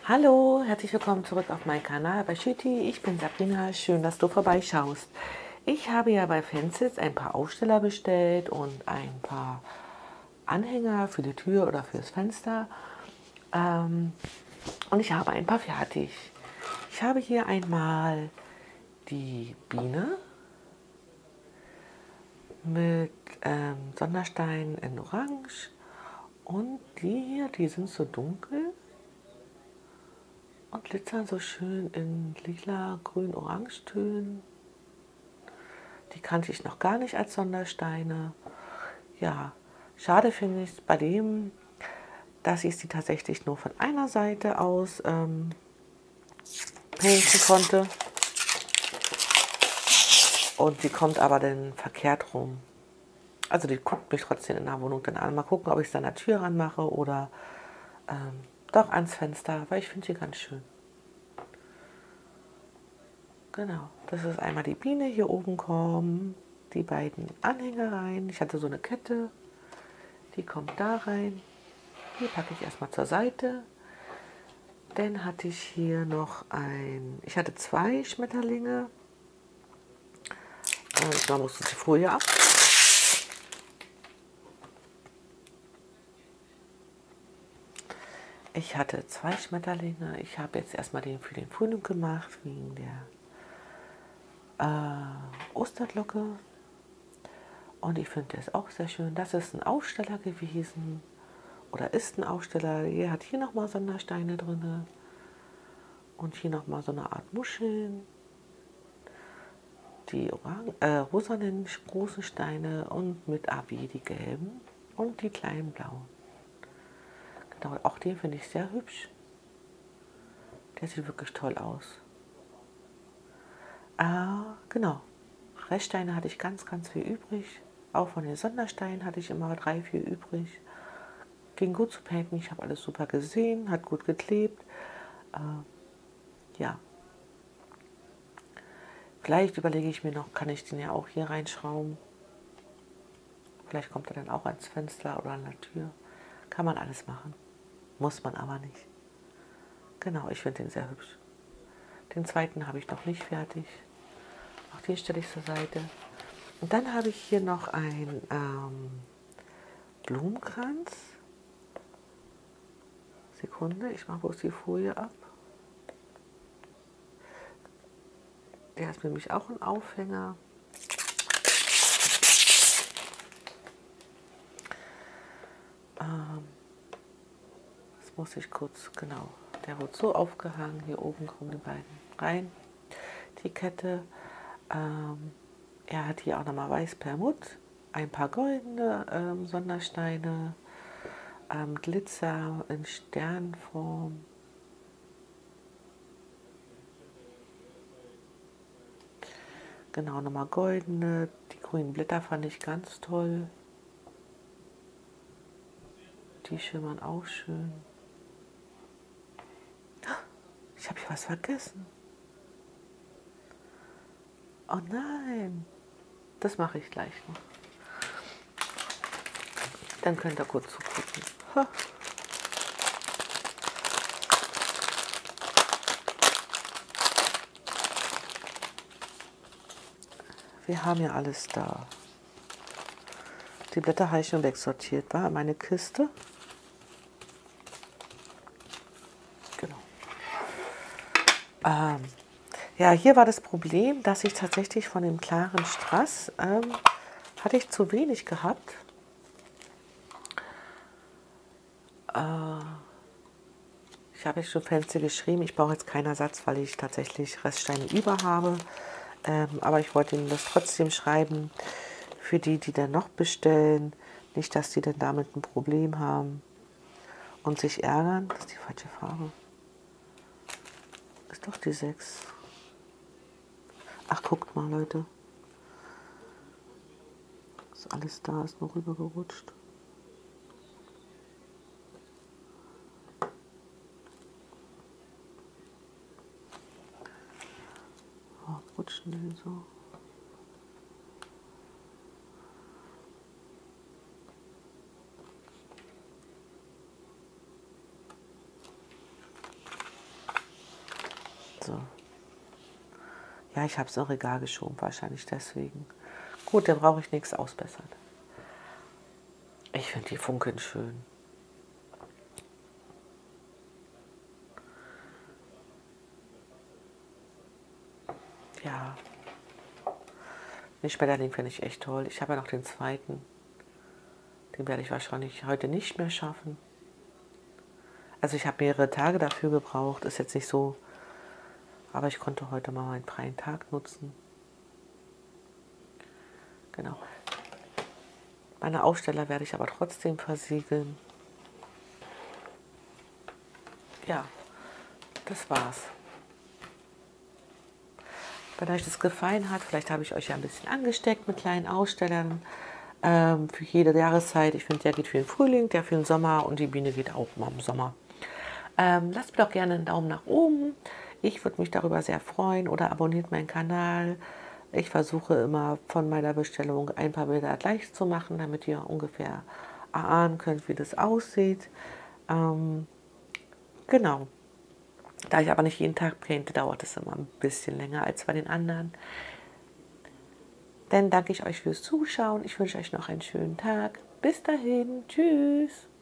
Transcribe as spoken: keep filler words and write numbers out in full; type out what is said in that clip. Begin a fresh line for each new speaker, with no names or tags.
Hallo, herzlich willkommen zurück auf meinen Kanal bei Schütti. Ich bin Sabrina, schön, dass du vorbeischaust. Ich habe ja bei Fences ein paar Aufsteller bestellt und ein paar Anhänger für die Tür oder fürs Fenster. Ähm, und ich habe ein paar fertig. Ich habe hier einmal die Biene mit ähm, Sondersteinen in Orange und die hier, die sind so dunkel und glitzern so schön in lila, grün, orange Tönen. Die kannte ich noch gar nicht als Sondersteine. Ja, schade finde ich bei dem, dass ich sie tatsächlich nur von einer Seite aus ähm, painten konnte. Und sie kommt aber dann verkehrt rum. Also die guckt mich trotzdem in der Wohnung dann an. Mal gucken, ob ich es an der Tür ranmache oder ähm, doch ans Fenster, weil ich finde sie ganz schön. Genau, das ist einmal die Biene. Hier oben kommen die beiden Anhänger rein. Ich hatte so eine Kette, die kommt da rein. Die packe ich erstmal zur Seite. Dann hatte ich hier noch ein, ich hatte zwei Schmetterlinge. Und man musste die Folie ab. Ich hatte zwei Schmetterlinge. Ich habe jetzt erstmal den für den Frühling gemacht, wegen der äh, Osterglocke. Und ich finde das auch sehr schön. Das ist ein Aufsteller gewesen. Oder ist ein Aufsteller. Hier hat hier nochmal Sondersteine drin. Und hier nochmal so eine Art Muscheln. Die Orang äh, rosanen großen Steine und mit Abi die gelben und die kleinen blauen. Genau, auch den finde ich sehr hübsch. Der sieht wirklich toll aus. Ah, genau. Reststeine hatte ich ganz, ganz viel übrig. Auch von den Sondersteinen hatte ich immer drei, vier übrig. Ging gut zu painten, ich habe alles super gesehen, hat gut geklebt. Äh, ja. Vielleicht überlege ich mir noch, kann ich den ja auch hier reinschrauben. Vielleicht kommt er dann auch ans Fenster oder an der Tür. Kann man alles machen. Muss man aber nicht. Genau, ich finde den sehr hübsch. Den zweiten habe ich noch nicht fertig. Auch den stelle ich zur Seite. Und dann habe ich hier noch einen ähm, Blumenkranz. Sekunde, ich mache bloß die Folie ab. Der ist nämlich auch ein Aufhänger. Ähm, das muss ich kurz, genau. Der wird so aufgehangen. Hier oben kommen die beiden rein. Die Kette. Ähm, er hat hier auch nochmal weiß Perlmutt. Ein paar goldene ähm, Sondersteine. Ähm, Glitzer in Sternform. Genau, nochmal goldene. Die grünen Blätter fand ich ganz toll. Die schimmern auch schön. Ich habe hier was vergessen. Oh nein. Das mache ich gleich noch. Dann könnt ihr kurz zugucken. Ha. Wir haben ja alles da. Die Blätter habe ich schon wegsortiert, war meine Kiste. Genau. Ähm, ja, hier war das Problem, dass ich tatsächlich von dem klaren Strass ähm, hatte ich zu wenig gehabt. Äh, ich habe jetzt schon Fenster geschrieben. Ich brauche jetzt keinen Ersatz, weil ich tatsächlich Reststeine über habe. Ähm, aber ich wollte Ihnen das trotzdem schreiben, für die, die dann noch bestellen. Nicht, dass die dann damit ein Problem haben und sich ärgern. Das ist die falsche Farbe. Ist doch die sechs. Ach, guckt mal, Leute. Ist alles da, ist noch rübergerutscht. Oh, rutschen denn so? Also, ja, ich habe es im Regal geschoben, wahrscheinlich deswegen. Gut, da brauche ich nichts ausbessern. Ich finde die Funkeln schön. Ja, den Schmetterling finde ich echt toll. Ich habe ja noch den zweiten. Den werde ich wahrscheinlich heute nicht mehr schaffen. Also ich habe mehrere Tage dafür gebraucht. Ist jetzt nicht so, aber ich konnte heute mal meinen freien Tag nutzen. Genau. Meine Aufsteller werde ich aber trotzdem versiegeln. Ja, das war's. Wenn euch das gefallen hat, vielleicht habe ich euch ja ein bisschen angesteckt mit kleinen Ausstellern ähm, für jede Jahreszeit. Ich finde, der geht für den Frühling, der für den Sommer und die Biene geht auch mal im Sommer. Ähm, lasst mir doch gerne einen Daumen nach oben. Ich würde mich darüber sehr freuen oder abonniert meinen Kanal. Ich versuche immer von meiner Bestellung ein paar Bilder gleich zu machen, damit ihr ungefähr erahnen könnt, wie das aussieht. Ähm, genau. Da ich aber nicht jeden Tag painte, dauert es immer ein bisschen länger als bei den anderen. Dann danke ich euch fürs Zuschauen. Ich wünsche euch noch einen schönen Tag. Bis dahin. Tschüss.